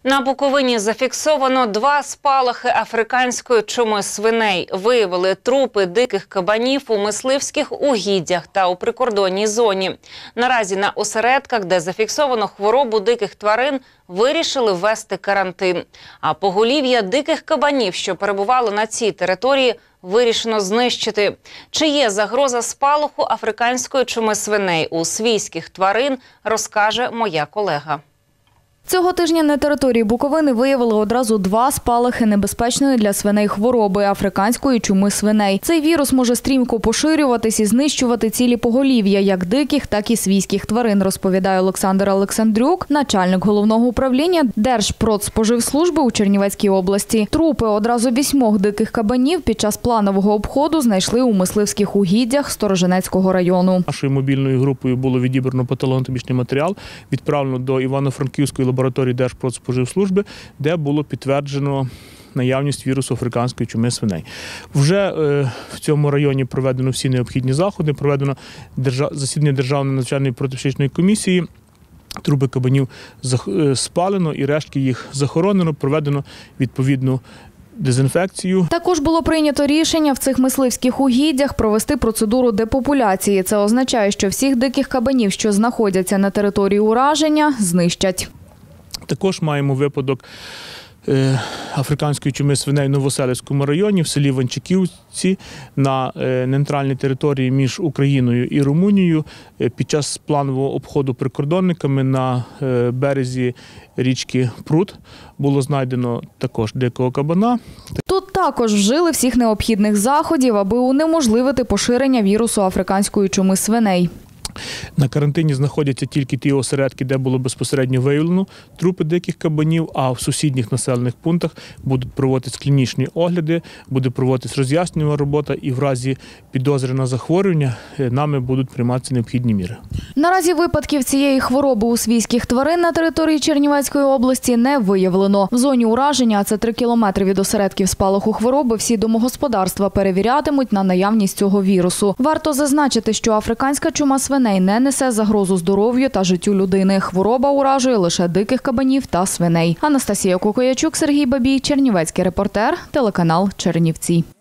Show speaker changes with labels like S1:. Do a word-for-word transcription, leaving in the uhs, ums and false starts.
S1: На Буковині зафіксовано два спалахи африканської чуми свиней. Виявили трупи диких кабанів у мисливських угіддях та у прикордонній зоні. Наразі на осередках, де зафіксовано хворобу диких тварин, вирішили ввести карантин. А поголів'я диких кабанів, що перебували на цій території, вирішено знищити. Чи є загроза спалаху африканської чуми свиней у свійських тварин, розкаже моя колега.
S2: Цього тижня на території Буковини виявили одразу два спалахи небезпечної для свиней хвороби – африканської чуми свиней. Цей вірус може стрімко поширюватись і знищувати цілі поголів'я як диких, так і свійських тварин, розповідає Олександр Олександрюк, начальник головного управління Держпродспоживслужби у Чернівецькій області. Трупи одразу вісьмох диких кабанів під час планового обходу знайшли у мисливських угіддях Сторожинецького району.
S3: Нашою мобільною групою було відібрано патологоанатомічний матеріал, відправлено до Івано-Франківської лабораторії Держпродспоживслужби, де було підтверджено наявність вірусу африканської чуми свиней. Вже е, в цьому районі проведено всі необхідні заходи, проведено держав... засідання Державної надзвичайної протипсихічної комісії, трупи кабанів спалено і рештки їх захоронено, проведено відповідну дезінфекцію.
S2: Також було прийнято рішення в цих мисливських угіддях провести процедуру депопуляції. Це означає, що всіх диких кабанів, що знаходяться на території ураження, знищать.
S3: Також маємо випадок е, африканської чуми свиней в Новоселицькому районі, в селі Ванчиківці, на е, нейтральній території між Україною і Румунією. Е, під час планового обходу прикордонниками на е, березі річки Прут було знайдено також дикого кабана.
S2: Тут також вжили всіх необхідних заходів, аби унеможливити поширення вірусу африканської чуми свиней.
S3: На карантині знаходяться тільки ті осередки, де було безпосередньо виявлено трупи диких кабанів, а в сусідніх населених пунктах будуть проводитись клінічні огляди, буде проводитись роз'яснювальна робота і в разі підозри на захворювання нами будуть прийматися необхідні міри.
S2: Наразі випадків цієї хвороби у свійських тварин на території Чернівецької області не виявлено. В зоні ураження, а це три кілометри від осередків спалаху хвороби, всі домогосподарства перевірятимуть на наявність цього вірусу. Варто зазначити, що африканська чума свиней не несе загрозу здоров'ю та життю людини. Хвороба уражує лише диких кабанів та свиней. Анастасія Кукоячук, Сергій Бабій, Чернівецький репортер, телеканал Чернівці.